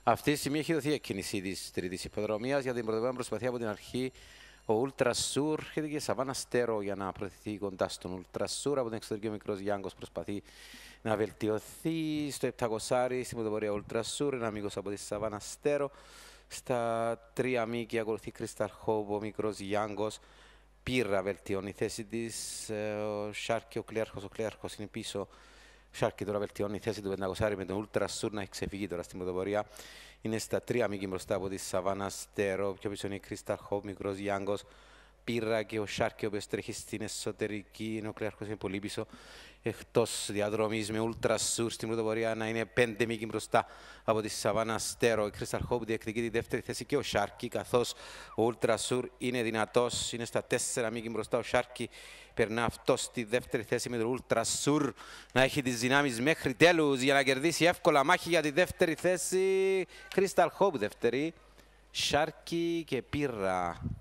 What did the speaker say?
Αυτή τη στιγμή έχει δοθεί εκκίνηση της τρίτης υποδρομίας για την πρωτοβουλία προσπαθία από την αρχή. Ο Ultra Sur έρχεται και Σαβάνα Στέρο για να προωθηθεί κοντά στον Ultra Sur. Από την εξωτερική ο μικρός Γιάνγκος προσπαθεί να βελτιωθεί. Στο 700 στην πρωτοβουλία Ultra Sur, ένα αμίγος από τη Σαβάνα Στέρο. Στα 3 μήκη ακολουθεί Crystal Hope, ο μικρός Γιάνγκος. Πύρα βελτιώνει η θέση της. Ο Σάρκι, ο Κλέαρχος είναι πίσω. Ο Σάρκι τώρα βελτιώνει η θέση του 500 με τον Ultra Sur να έχει ξεφύγει τώρα στην πρωτοπορία. Είναι στα 3 μήκη μπροστά από τη Σαβάνα Στέρο. Πιο πίσω είναι η Crystal Hope, μικρός Γιάνγκος. Πύρα και ο Σάρκι, ο οποίος τρέχει στην εσωτερική. Ο Κλέαρχος είναι πολύ πίσω. Εκτός διαδρομής με Ultra Sur στην πρωτοπορία να είναι 5 μήκη μπροστά από τη Σαβάνα Στέρο. Η Crystal Hope διεκδικεί τη δεύτερη θέση και ο Σάρκι, καθώς ο Ultra Sur είναι δυνατός. Είναι στα 4 μήκη μπροστά ο Σάρκι. Περνά αυτό στη δεύτερη θέση με τον Ultra Sur να έχει τις δυνάμεις μέχρι τέλους για να κερδίσει εύκολα μάχη για τη δεύτερη θέση. Crystal Hope δεύτερη. Σάρκι και Πύρα